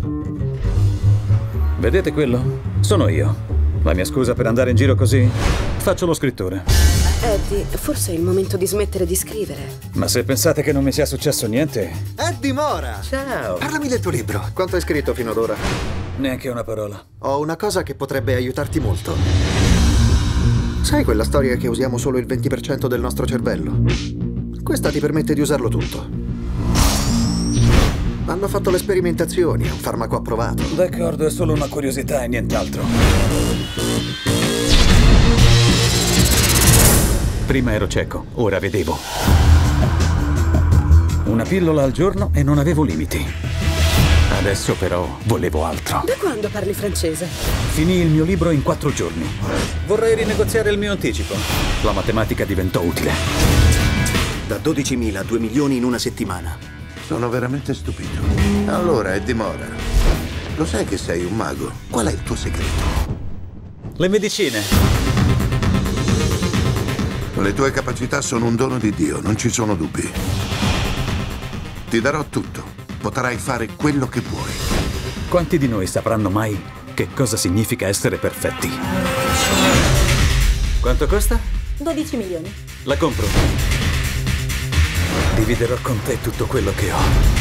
Vedete quello? Sono io. La mia scusa per andare in giro così? Faccio lo scrittore. Eddie, forse è il momento di smettere di scrivere. Ma se pensate che non mi sia successo niente... Eddie Mora! Ciao! Parlami del tuo libro. Quanto hai scritto fino ad ora? Neanche una parola. Ho una cosa che potrebbe aiutarti molto. Sai quella storia che usiamo solo il 20% del nostro cervello? Questa ti permette di usarlo tutto. Hanno fatto le sperimentazioni, è un farmaco approvato. D'accordo, è solo una curiosità e nient'altro. Prima ero cieco, ora vedevo. Una pillola al giorno e non avevo limiti. Adesso però volevo altro. Da quando parli francese? Finì il mio libro in 4 giorni. Vorrei rinegoziare il mio anticipo. La matematica diventò utile. Da 12.000 a 2 milioni in una settimana. Sono veramente stupito. Allora, Eddie Mora, lo sai che sei un mago? Qual è il tuo segreto? Le medicine. Le tue capacità sono un dono di Dio, non ci sono dubbi. Ti darò tutto. Potrai fare quello che vuoi. Quanti di noi sapranno mai che cosa significa essere perfetti? Quanto costa? 12 milioni. La compro. Dividerò con te tutto quello che ho.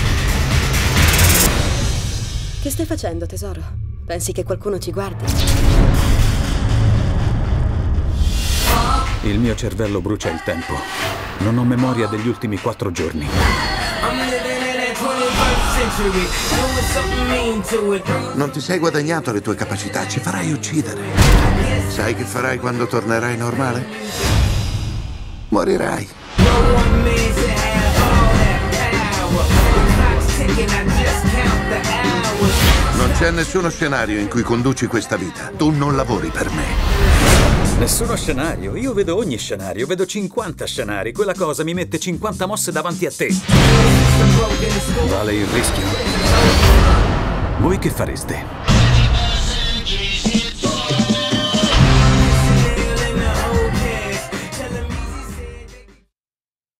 Che stai facendo, tesoro? Pensi che qualcuno ci guardi? Il mio cervello brucia il tempo. Non ho memoria degli ultimi 4 giorni. Non ti sei guadagnato le tue capacità, ci farai uccidere. Sai che farai quando tornerai normale? Morirai. Non c'è nessuno scenario in cui conduci questa vita. Tu non lavori per me. Nessuno scenario. Io vedo ogni scenario. Vedo 50 scenari. Quella cosa mi mette 50 mosse davanti a te. Vale il rischio? Voi che fareste?